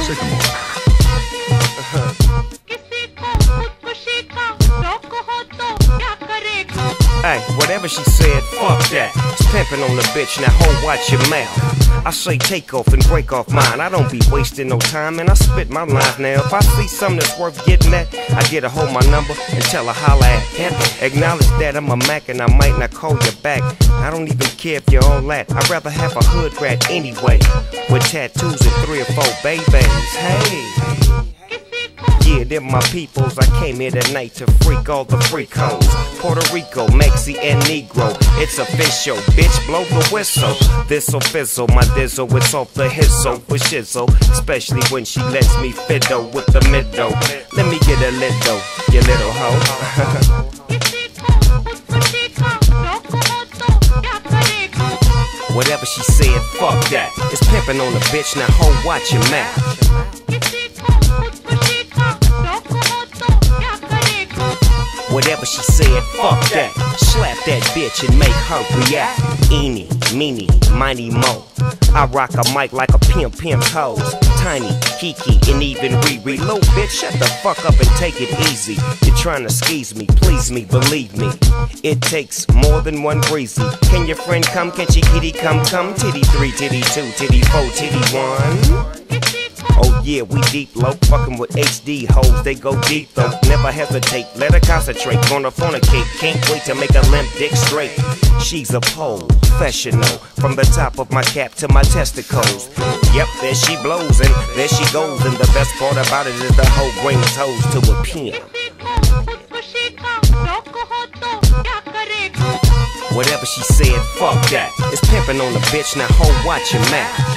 Hey, whatever she said, fuck that. It's pimpin' on the bitch, now ho, watch your mouth. I say take off and break off mine. I don't be wasting no time, and I spit my lines now. If I see something that's worth getting at, I get a hold my number and tell her holla at him. Acknowledge that I'm a Mac and I might not call you back. I don't even care if you're all that. I'd rather have a hood rat anyway, with tattoos and 3 or 4 babies. Hey, yeah, them my peoples. I came here tonight to freak all the freak hoes. Puerto Rico, Mexi, and Negro. It's official, bitch, blow the whistle. This'll fizzle, my dizzle, it's off the hizzle for shizzle. Especially when she lets me fiddle with the middle. Let me get a little, you little hoe. Whatever she said, fuck that. It's pimpin' on the bitch, now ho, watch your mouth. Whatever she said, fuck that. Slap that bitch and make her react. Eeny, meeny, miny, mo. I rock a mic like a pimp's hoes. Tiny, Kiki, and even Riri. Little bitch, shut the fuck up and take it easy. You're trying to squeeze me, please me, believe me. It takes more than one breezy. Can your friend come? Can she kitty come? Titty 3, titty 2, titty 4, titty 1. Oh yeah, we deep low, fucking with HD hoes, they go deep though. Never hesitate, let her concentrate, gonna fornicate. Can't wait to make a limp dick straight. She's a professional, from the top of my cap to my testicles. Yep, there she blows and there she goes. And the best part about it is the hoe brings hoes to a pimp. Whatever she said, fuck that. It's pimpin' on the bitch, now ho, watch your mouth.